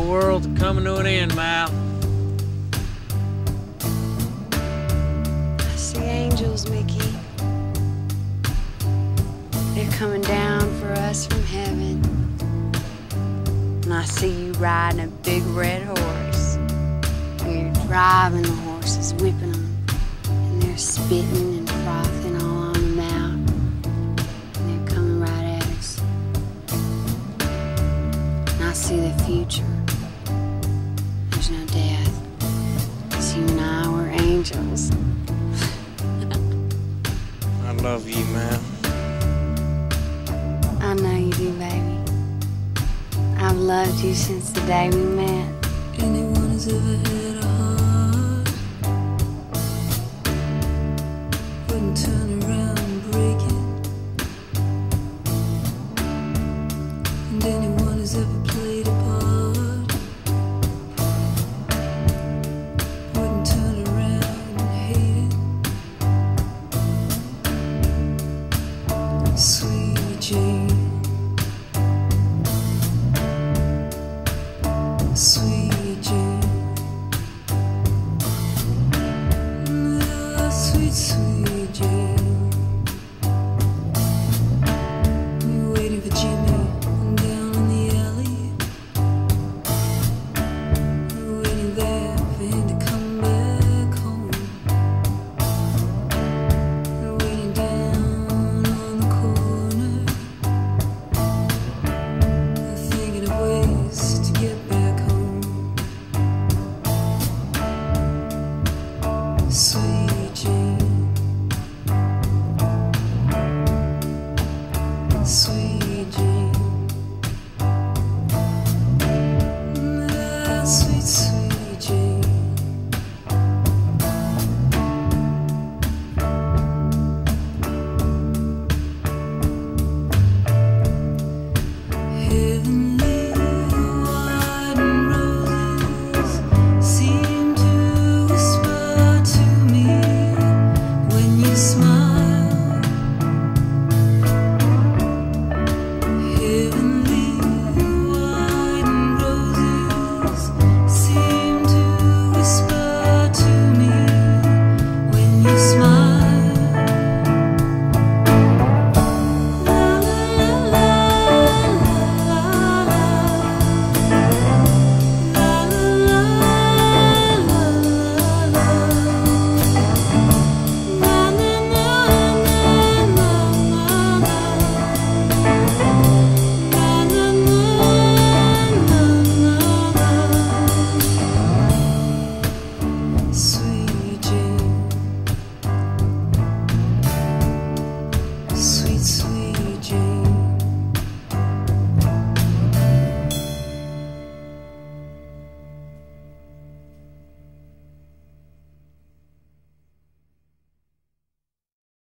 world's coming to an end, Mal. I see angels, Mickey. They're coming down for us from heaven. And I see you riding a big red horse. And you're driving the horses, whipping them. And they're spitting and frothing all on the mount. And they're coming right at us. And I see the future. There's no death. 'Cause you and I were angels. I love you, Mal. I know you do, baby. I've loved you since the day we met. Anyone who's ever had a heart wouldn't turn around and break it. And anyone who's ever played a part wouldn't turn around and hate it. Sweet Jane, sweet